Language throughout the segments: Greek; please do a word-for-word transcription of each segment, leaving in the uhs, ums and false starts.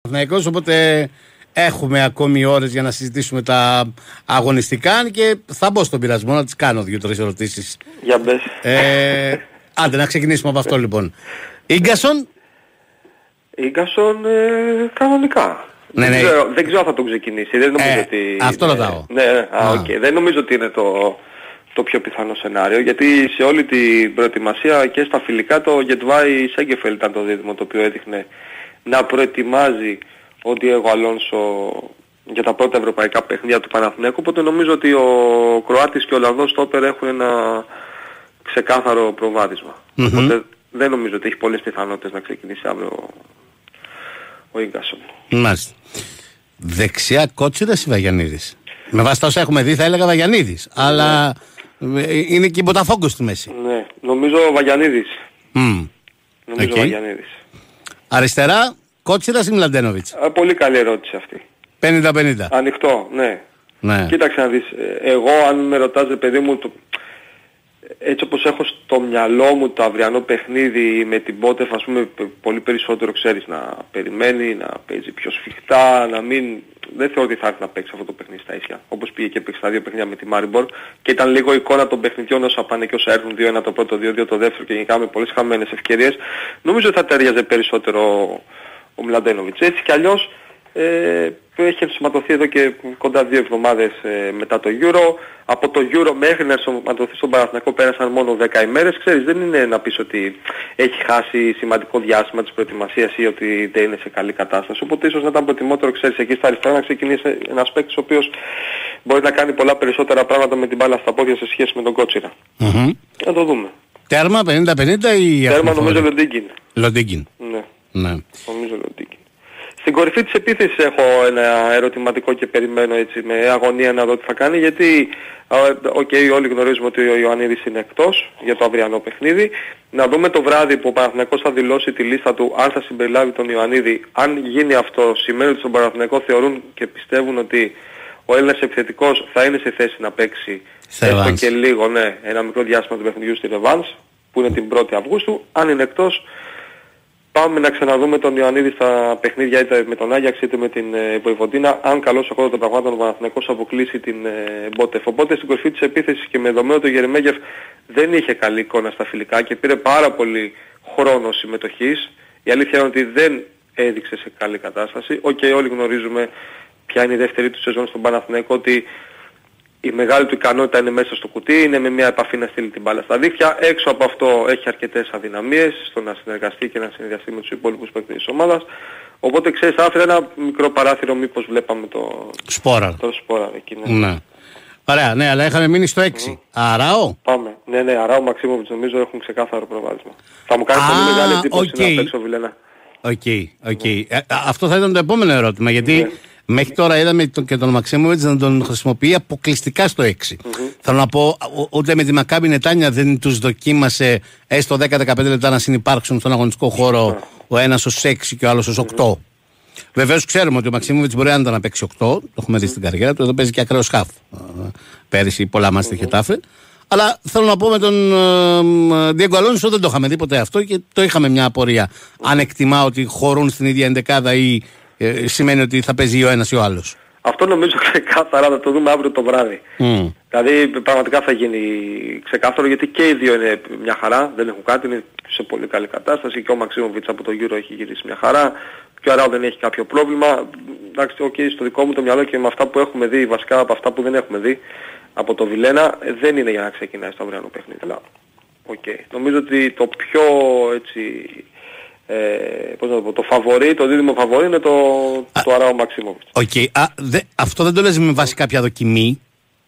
Παναθηναϊκός, οπότε έχουμε ακόμη ώρες για να συζητήσουμε τα αγωνιστικά και θα μπω στον πειρασμό να τις κάνω δύο-τρεις ερωτήσεις. Για μπες. Ε, άντε να ξεκινήσουμε από αυτό λοιπόν. Ίγκασον. Ίγκασον ε, κανονικά. Ναι, δεν, ναι. ξέρω, δεν ξέρω αν θα τον ξεκινήσει. Δεν νομίζω ε, ότι... Αυτό ρωτάω. Ναι, ναι, α, okay. Δεν νομίζω ότι είναι το, το πιο πιθανό σενάριο, γιατί σε όλη την προετοιμασία και στα φιλικά το Γετβάη Σέγκεφελ ήταν το δίδυμο το οποίο έδειχνε να προετοιμάζει ο Ντιέγκο Αλόνσο για τα πρώτα ευρωπαϊκά παιχνίδια του Παναθηναϊκού, οπότε νομίζω ότι ο Κροάτης και ο Ολλανδός στόπερ έχουν ένα ξεκάθαρο προβάδισμα. Mm-hmm. Οπότε δεν νομίζω ότι έχει πολλές πιθανότητες να ξεκινήσει αύριο ο Ίγκασον. Μάλιστα. Δεξιά Κότσιρας ή Βαγιανίδης? Με βάση τα όσα έχουμε δει θα έλεγα Βαγιανίδης, ναι. Αλλά είναι και η Μποταφόγκο στη μέση. Ναι, νομίζω Βαγιανίδης. Mm. Νομίζω okay. Βαγιανίδης. Αριστερά, Κότσιρας ή Μλαντένοβιτς? Α, πολύ καλή ερώτηση αυτή. πενήντα πενήντα. Ανοιχτό, ναι. ναι. Κοίταξε να δεις, εγώ αν με ρωτάς παιδί μου, το... έτσι όπως έχω στο μυαλό μου το αυριανό παιχνίδι με την Μπότεφ, ας πούμε, πολύ περισσότερο ξέρεις να περιμένει, να παίζει πιο σφιχτά, να μην... Δεν θεωρώ ότι θα έρθει να παίξει αυτό το παιχνίδι στα ίσια. Όπως πήγε και παίξει τα δύο παιχνίδια με τη Μάριμπορ και ήταν λίγο εικόνα των παιχνιδιών όσα πάνε και όσα έρθουν δύο ένα το πρώτο, δύο δύο το δεύτερο και γενικά με πολλές χαμένες ευκαιρίες. Νομίζω ότι θα ταιριάζε περισσότερο ο Μλαντένοβιτς. Έτσι κι αλλιώς ε, έχει ενσωματωθεί εδώ και κοντά δύο εβδομάδες ε, μετά το Euro. Από το Euro μέχρι να ενσωματωθεί στον Παναθηναϊκό πέρασαν μόνο δέκα ημέρες. Ξέρεις, δεν είναι να πεις ότι έχει χάσει σημαντικό διάστημα της προετοιμασίας ή ότι δεν είναι σε καλή κατάσταση. Οπότε ίσως να ήταν προτιμότερο, ξέρεις, εκεί στα αριστερά να ξεκινήσει ένας παίκτης ο οποίος μπορεί να κάνει πολλά περισσότερα πράγματα με την μπάλα στα πόδια σε σχέση με τον Κότσιρα. Mm-hmm. Να το δούμε. Τέρμα πενήντα πενήντα ή... Τέρμα νομίζω Λοντίγκιν. Λοντίγκιν. Ναι. ναι. Νομίζω Λοντίγκιν. Στην κορυφή της επίθεσης έχω ένα ερωτηματικό και περιμένω έτσι με αγωνία να δω τι θα κάνει, γιατί okay, όλοι γνωρίζουμε ότι ο Ιωαννίδης είναι εκτός για το αυριανό παιχνίδι. Να δούμε το βράδυ που ο Παναθηναϊκός θα δηλώσει τη λίστα του αν θα συμπεριλάβει τον Ιωαννίδη. Αν γίνει αυτό σημαίνει ότι στον Παναθηναϊκό θεωρούν και πιστεύουν ότι ο Έλληνας επιθετικός θα είναι σε θέση να παίξει έστω και λίγο, ναι, ένα μικρό διάστημα του παιχνιδιού στη Ρεβάνς που είναι την πρώτη Αυγούστου. Αν είναι εκτός, πάμε να ξαναδούμε τον Ιωαννίδη στα παιχνίδια είτε με τον Άγιαξ είτε με την Βοηβοντίνα. Αν καλώς ο χώρος των πραγμάτων ο Παναθηναϊκός αποκλείσει την Μπότεφ. Οπότε στην κορυφή της επίθεσης και με δεδομένο το Γερεμέγεφ δεν είχε καλή εικόνα στα φιλικά και πήρε πάρα πολύ χρόνο συμμετοχής. Η αλήθεια είναι ότι δεν έδειξε σε καλή κατάσταση. Οκ, okay, όλοι γνωρίζουμε ποια είναι η δεύτερη του σεζόν στον Παναθηναϊκό, ότι η μεγάλη του ικανότητα είναι μέσα στο κουτί, είναι με μια επαφή να στείλει την μπάλα στα δίχτυα. Έξω από αυτό έχει αρκετές αδυναμίες στο να συνεργαστεί και να συνδυαστεί με τους υπόλοιπους παίκτες της ομάδας. Οπότε ξέρεις, θα άφηνε ένα μικρό παράθυρο μήπως βλέπαμε το Σπόρα. Το Σπόρα εκεί. Ναι. ναι. Ωραία, ναι, αλλά είχαμε μείνει στο έξι. Mm. Αράο. Πάμε. Ναι, ναι, Αράο, Μαξίμοβιτς νομίζω έχουν ξεκάθαρο προβάδισμα. Θα μου κάνει Α, πολύ μεγάλη εντύπωση okay. να παίξω Βιλένα. Οκ, okay, okay. ε, αυτό θα ήταν το επόμενο ερώτημα, γιατί ναι. Μέχρι τώρα είδαμε τον, και τον Μαξίμοβιτς να τον χρησιμοποιεί αποκλειστικά στο έξι. Mm-hmm. Θέλω να πω, ούτε με τη Μακάμπι Νετάνια δεν τους δοκίμασε έστω δέκα με δεκαπέντε λεπτά να συνυπάρξουν στον αγωνιστικό χώρο mm-hmm. ο ένας ως έξι και ο άλλος ως οκτώ. Mm-hmm. Βεβαίως ξέρουμε ότι ο Μαξίμοβιτς μπορεί άντα να παίξει οκτώ, το έχουμε δει mm-hmm. στην καριέρα του, εδώ παίζει και ακραίο σκάφ. Πέρυσι πολλά μας είχε τάφε. Αλλά θέλω να πω με τον Ντιέγκο Αλόνσο δεν το είχαμε δει ποτέ αυτό και το είχαμε μια απορία. Mm-hmm. Αν εκτιμά ότι χωρούν στην ίδια εντεκάδα ή Ε, σημαίνει ότι θα παίζει ο ένας ή ο άλλος. Αυτό νομίζω ξεκάθαρα θα το δούμε αύριο το βράδυ. Mm. Δηλαδή πραγματικά θα γίνει ξεκάθαρο, γιατί και οι δύο είναι μια χαρά, δεν έχουν κάτι, είναι σε πολύ καλή κατάσταση και ο Μαξίμοβιτς από το Euro έχει γυρίσει μια χαρά και ο Αράου δεν έχει κάποιο πρόβλημα. Εντάξει, okay, στο δικό μου το μυαλό και με αυτά που έχουμε δει, βασικά από αυτά που δεν έχουμε δει από το Βιλένα, δεν είναι για να ξεκινάει στο αυριανό παιχνίδι. Αλλά, okay. Νομίζω ότι το πιο έτσι... Ε, πώς να το πω, το φαβορί, το δίδυμο φαβορί είναι το, το Αράο Μαξίμοβιτς. Οκ. Okay. Αυτό δεν το λες με βάση κάποια δοκιμή?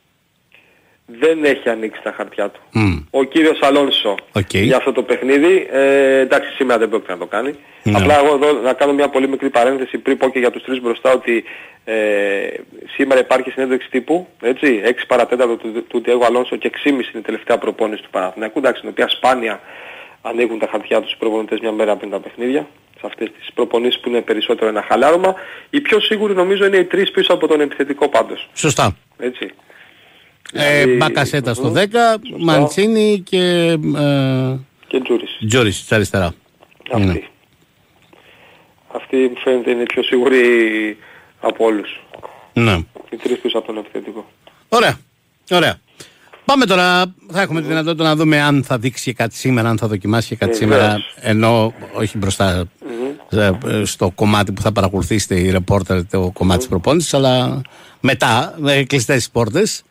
Δεν έχει ανοίξει τα χαρτιά του. Mm. Ο κύριος Αλόνσο okay. για αυτό το παιχνίδι, ε, εντάξει σήμερα δεν πρόκειται να το κάνει. No. Απλά εγώ εδώ να κάνω μια πολύ μικρή παρένθεση πριν πω και για τους τρεις μπροστά ότι ε, σήμερα υπάρχει συνέντευξη τύπου, έτσι, έξι παρατέταρτο του, του Ντιέγκο Αλόνσο και έξι και μισή είναι η τελευταία προπόνηση του Παναθηναϊκού, εντάξει, την οποία σπάνια ανοίγουν τα χαρτιά τους οι προπονητές μια μέρα πριν τα παιχνίδια, σε αυτές τις προπονήσεις που είναι περισσότερο ένα χαλάρωμα. Οι πιο σίγουροι νομίζω είναι οι τρεις πίσω από τον επιθετικό πάντως. Σωστά. Έτσι. Ε, δηλαδή, Μπακασέτα στο δέκα, Μαντσίνη και... Ε, και Τζούρις. Τζούρις, στα αριστερά. Αυτή. Αυτή μου φαίνεται είναι η πιο σίγουρη από όλους. Ναι. Οι τρεις τους από τον επιθετικό. Ωραία. Ωραία. Πάμε τώρα, θα έχουμε mm. τη δυνατότητα να δούμε αν θα δείξει κάτι σήμερα, αν θα δοκιμάσει και κάτι mm. σήμερα, ενώ όχι μπροστά mm. στο κομμάτι που θα παρακολουθήσετε οι ρεπόρτερ, το κομμάτι mm. της προπόνησης, αλλά μετά, με κλειστές πόρτες.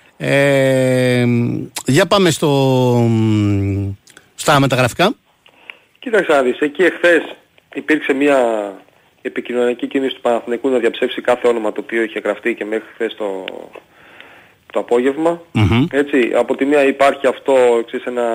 Ε, για πάμε στο, στα μεταγραφικά. Κοίταξε να δεις, εκεί εχθές υπήρξε μια επικοινωνιακή κίνηση του Παναθηναϊκού να διαψεύσει κάθε όνομα το οποίο είχε γραφτεί και μέχρι χθες το, το απόγευμα. Mm-hmm. Έτσι, από τη μία υπάρχει αυτό, εξής, ένα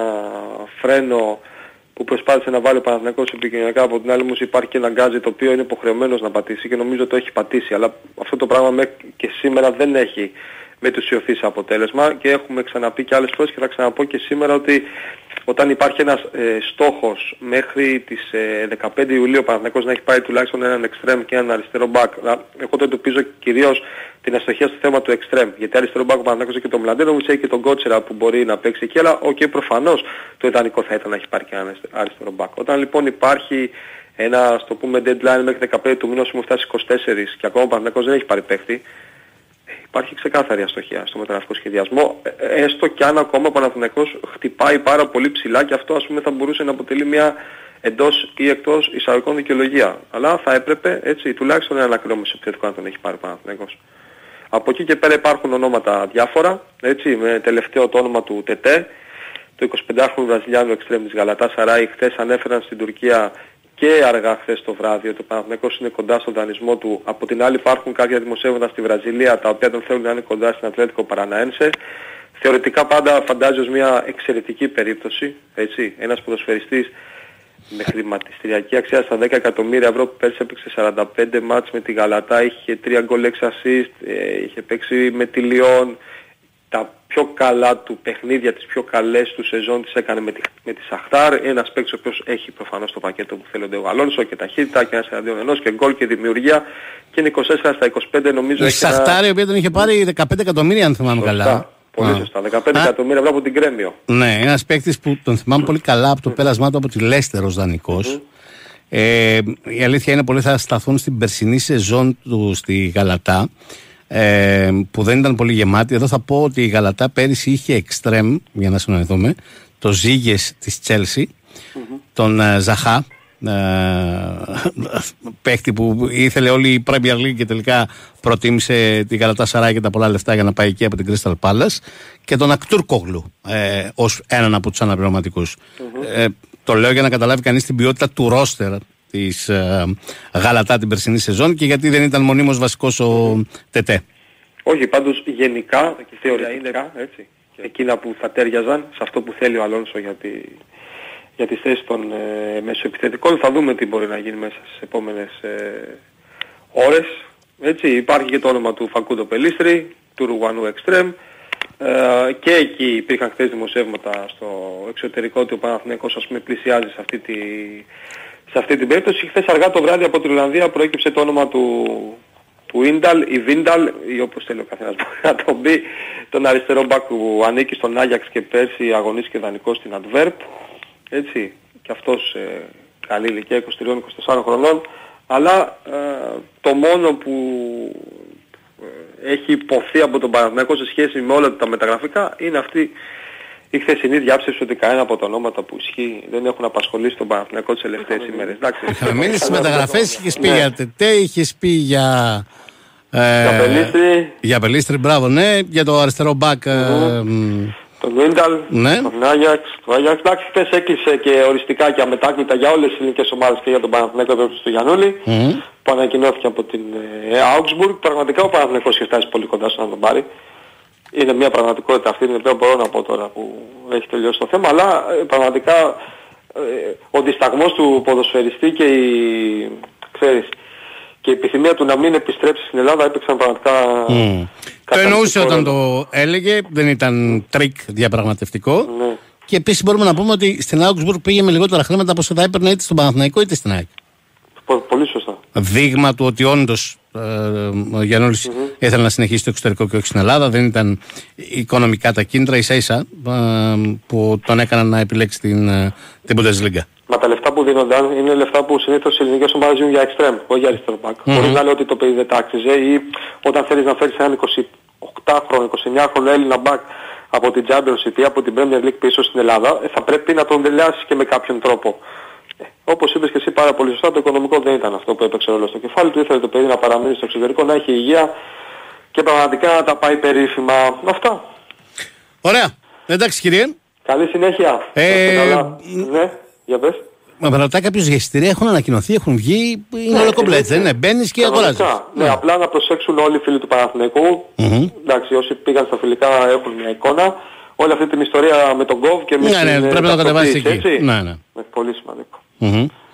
φρένο που προσπάθησε να βάλει ο Παναθηναϊκός επικοινωνιακά, από την άλλη όμως υπάρχει και ένα γκάζι το οποίο είναι υποχρεωμένος να πατήσει και νομίζω το έχει πατήσει, αλλά αυτό το πράγμα και σήμερα δεν έχει μετουσιωθεί σε αποτέλεσμα και έχουμε ξαναπεί και άλλες φορές και θα ξαναπώ και σήμερα ότι όταν υπάρχει ένας ε, στόχος μέχρι τις ε, δεκαπέντε Ιουλίου ο Παναθηναϊκός να έχει πάρει τουλάχιστον έναν εξτρέμ και έναν αριστερό μπακ, εγώ το εντοπίζω κυρίως την αστοχία στο θέμα του εξτρέμ, γιατί αριστερό μπακ ο Παναθηναϊκός έχει και τον Μλαντένοβιτς, έχει και τον Κότσερα που μπορεί να παίξει εκεί, αλλά okay, προφανώς το ιδανικό θα ήταν να έχει πάρει και έναν αριστερό μπακ. Όταν λοιπόν υπάρχει ένα, στο πούμε, deadline μέχρι δεκαπέντε του μηνός που μου φτάσει είκοσι τέσσερα και ακόμα ο Παναθηναϊκός δεν έχει πάρει παίχτη, υπάρχει ξεκάθαρη αστοχία στο μεταγραφικό σχεδιασμό, έστω και αν ακόμα ο Παναθηναϊκός χτυπάει πάρα πολύ ψηλά και αυτό ας πούμε θα μπορούσε να αποτελεί μια εντός ή εκτός εισαγωγικών δικαιολογία. Αλλά θα έπρεπε έτσι τουλάχιστον ένα ακρόμεσο επιθετικό να τον έχει πάρει ο Παναθηναϊκός. Από εκεί και πέρα υπάρχουν ονόματα διάφορα, έτσι, με τελευταίο το όνομα του Τετέ, το εικοσιπεντάχρονο Βραζιλιάνο εξτρέμ της Γαλατάσαράι. Χθες ανέφεραν στην Τουρκία και αργά χθες το βράδυ ότι ο Παναθηναϊκός είναι κοντά στον δανεισμό του. Από την άλλη υπάρχουν κάποια δημοσίευματα στη Βραζιλία τα οποία τον θέλουν να είναι κοντά στην Ατλέτικο Παραναένσε. Θεωρητικά πάντα φαντάζει ως μια εξαιρετική περίπτωση, έτσι, ένας ποδοσφαιριστής με χρηματιστηριακή αξία στα δέκα εκατομμύρια ευρώ που πέρσι έπαιξε σαράντα πέντε μάτς με τη Γαλατά, είχε τρία γκολ έξι assist, είχε παίξει με τη Λιόν. Τα πιο καλά του παιχνίδια, τις πιο καλές του σεζόν τις έκανε με τη, με τη Σαχτάρ. Ένας παίκτης ο οποίος έχει προφανώς το πακέτο που θέλονται ο Αλόνσο και ταχύτητα και ένας εναντίον ενός και γκολ και δημιουργία και είναι είκοσι τέσσερα στα είκοσι πέντε νομίζω. Η Σαχτάρ ένα... η οποία τον είχε πάρει δεκαπέντε εκατομμύρια αν θυμάμαι σωστά, καλά. Πολύ ah. σωστά, δεκαπέντε εκατομμύρια ευρώ από την Κρέμιο. Ναι, ένας παίκτης που τον θυμάμαι πολύ καλά από το πέρασμά του από τη Λέστερ ως δανεικός. Mm-hmm. Ε, η αλήθεια είναι πολλοί θα σταθούν στην περσινή σεζόν του στη Γαλατά. Ε, που δεν ήταν πολύ γεμάτη. Εδώ θα πω ότι η Γαλατά πέρυσι είχε εξτρέμ, για να συνοηθούμε, το Ζίγες της Τσέλσι, mm-hmm. τον uh, Ζαχά, uh, παίχτη που ήθελε όλη η Premier League και τελικά προτίμησε τη Γαλατά Σαράι και τα πολλά λεφτά για να πάει εκεί από την Crystal Palace, και τον Ακτούρκογλου ε, ως έναν από τους αναπληρωματικούς. Mm-hmm. Ε, το λέω για να καταλάβει κανείς την ποιότητα του ρόστερ της ε, Γαλατά την περσινή σεζόν και γιατί δεν ήταν μονίμως βασικός ο Τετέ. Όχι, πάντως γενικά και θεωρητικά, έτσι, εκείνα που θα τέριαζαν σε αυτό που θέλει ο Αλόνσο για, τη, για τις θέσεις των ε, μεσοεπιθετικών. Θα δούμε τι μπορεί να γίνει μέσα στις επόμενες ε, ώρες. Έτσι, υπάρχει και το όνομα του Φακούντο Πελίστρη, του Ρουγανού Εξτρέμ. Ε, και εκεί υπήρχαν χθες δημοσιεύματα στο εξωτερικό ότι ο Παναθηναϊκός ας πούμε πλησιάζει σε αυτή τη... Σε αυτή την περίπτωση. Χθες αργά το βράδυ από την Ιρλανδία προέκυψε το όνομα του, του Ίνταλ ή Βίνταλ ή όπως θέλει ο καθένας μπορεί να τον πει, τον αριστερό μπακ που ανήκει στον Άγιαξ και πέρσι αγωνίστηκε δανεικός στην Αντβέρπ, έτσι, και αυτός ε, καλή ηλικία είκοσι τρία είκοσι τέσσερα χρονών, αλλά ε, το μόνο που ε, έχει υποθεί από τον Παναθηναϊκό σε σχέση με όλα τα μεταγραφικά είναι αυτή η χθεσινή διάψευση ότι κανένα από τα ονόματα που ισχύει δεν έχουν απασχολήσει τον Παναθηναϊκό τις τελευταίες ημέρες. Είχαμε μείνει στις μεταγραφές, είχες πει για Τετέ, είχες πει για... Για Πελίστρη. Για Πελίστρη, μπράβο, ναι, για το αριστερό μπακ. Τον Βίνταλ, τον Άγιαξ, το Άγιαξ. Εντάξει, χθες έκλεισε και οριστικά και αμετάκλητα για όλες τις ελληνικές ομάδες και για τον Παναθηναϊκό περίπτωση του Γιαννούλη, που ανακοινώθηκε από την Augsburg. Πραγματικά ο Παναθηναϊκός έχει φτάσει πολύ κοντά στο να τον πάρει. Είναι μια πραγματικότητα αυτή, την οποία μπορώ να πω τώρα που έχει τελειώσει το θέμα, αλλά ε, πραγματικά ε, ο δισταγμός του ποδοσφαιριστή και η, ξέρεις, και η επιθυμία του να μην επιστρέψει στην Ελλάδα έπαιξαν πραγματικά... Mm. Το εννοούσε όταν το έλεγε, δεν ήταν τρίκ διαπραγματευτικό. Ναι. Και επίσης μπορούμε να πούμε ότι στην Augsburg πήγε με λιγότερα χρήματα από όσο θα έπαιρνε είτε στον Παναθηναϊκό είτε στην ΑΕΚ. Πολύ σωστά. Δείγμα του ότι όντως ε, ο Γιαννούλης mm-hmm. ήθελε να συνεχίσει το εξωτερικό και όχι στην Ελλάδα. Δεν ήταν οικονομικά τα κίνητρα ίσα ίσα ε, που τον έκαναν να επιλέξει την, την Bundesliga. Μα τα λεφτά που δίνονταν είναι λεφτά που συνήθως οι ελληνικές ομάδες δίνουν για extreme, όχι για αριστερό back. Mm-hmm. Μπορεί να λέει ότι το παιδί δεν τάξιζε ή όταν θέλεις να φέρεις έναν εικοσιοκτάχρονο, εικοσιεννιάχρονο Έλληνα back από την Championship ή από την Premier League πίσω στην Ελλάδα, ε, θα πρέπει να τον δελεάσεις και με κάποιον τρόπο. Ε, όπως είπες και εσύ πάρα πολύ σωστά, το οικονομικό δεν ήταν αυτό που έπαιξε ρόλο στο κεφάλι του. Ήθελε το παιδί να παραμείνει στο εξωτερικό, να έχει υγεία και πραγματικά να τα πάει περίφημα. Αυτά. Ωραία. Εντάξει κύριε. Καλή συνέχεια. Ε... Ναι, για πες. Μα με ρωτάει κάποιος για εισιτήρια, έχουν ανακοινωθεί, έχουν βγει, είναι ναι, όλο κομπλέτ, δεν είναι, μπαίνεις και αγοράζεις. Ναι, ναι, απλά να προσέξουν όλοι οι φίλοι του Παναθηναϊκού, mm-hmm. εντάξει, όσοι πήγαν στα φιλικά έχουν μια εικόνα, όλη αυτή την ιστορία με τον Γκοβ και με ναι, την... Ναι, πρέπει να το κατεβάσεις εκεί. Έτσι. Ναι, ναι. Ναι, πολύ σημαντικό. Mm-hmm.